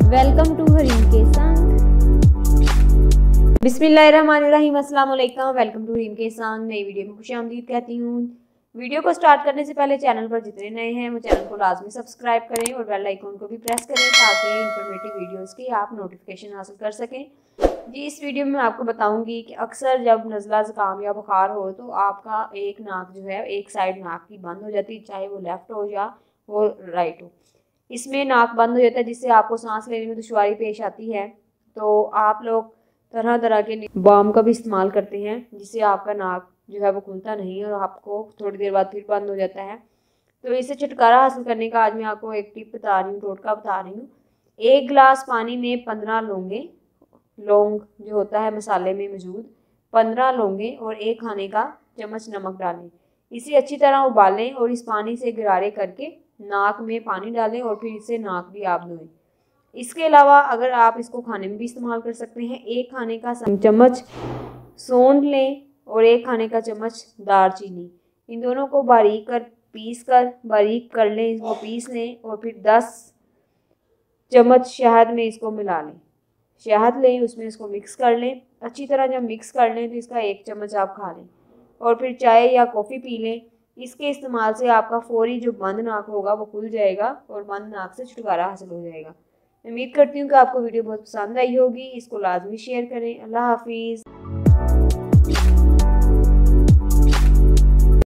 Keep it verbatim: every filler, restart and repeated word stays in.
Welcome to Hareem के संग। बिस्मिल्लाहिर्रहमानिर्रहीम, अस्सलाम वालेकुम। वेलकम टू हरीम के संग। नई वीडियो में खुशामदीद कहती हूँ। वीडियो को स्टार्ट करने से पहले चैनल पर जितने नए हैं वो चैनल को लाजमी सब्सक्राइब करें और बेल आइकन को भी प्रेस करें ताकि इंफॉर्मेटिव वीडियोस की आप नोटिफिकेशन हासिल कर सकें। जी, इस वीडियो में आपको बताऊंगी कि अक्सर जब नज़ला ज़ुकाम या बुखार हो तो आपका एक नाक जो है एक साइड नाक की बंद हो जाती है, चाहे वो लेफ़्ट हो या वो राइट हो। इसमें नाक बंद हो जाता है जिससे आपको सांस लेने में दुश्वारी पेश आती है। तो आप लोग तरह तरह के बाम का भी इस्तेमाल करते हैं जिससे आपका नाक जो है वो खुलता नहीं और आपको थोड़ी देर बाद फिर बंद हो जाता है। तो इससे छुटकारा हासिल करने का आज मैं आपको एक टिप बता रही हूँ, टोटका बता रही हूँ। एक गिलास पानी में पंद्रह लौंगे, लौंग जो होता है मसाले में मौजूद, पंद्रह लौंगे और एक खाने का चम्मच नमक डालें। इसे अच्छी तरह उबालें और इस पानी से गरारे करके नाक में पानी डालें और फिर इससे नाक भी आप धोएं। इसके अलावा अगर आप इसको खाने में भी इस्तेमाल कर सकते हैं, एक खाने का चम्मच सौंठ लें और एक खाने का चम्मच दालचीनी, इन दोनों को बारीक कर पीस कर बारीक कर लें, इसको पीस लें और फिर दस चम्मच शहद में इसको मिला लें। शहद लें, उसमें इसको मिक्स कर लें अच्छी तरह। जब मिक्स कर लें तो इसका एक चम्मच आप खा लें और फिर चाय या कॉफ़ी पी लें। इसके इस्तेमाल से आपका फौरी जो बंद नाक होगा वो खुल जाएगा और बंद नाक से छुटकारा हासिल हो जाएगा। उम्मीद करती हूँ कि आपको वीडियो बहुत पसंद आई होगी। इसको लाजमी शेयर करें। अल्लाह हाफिज़।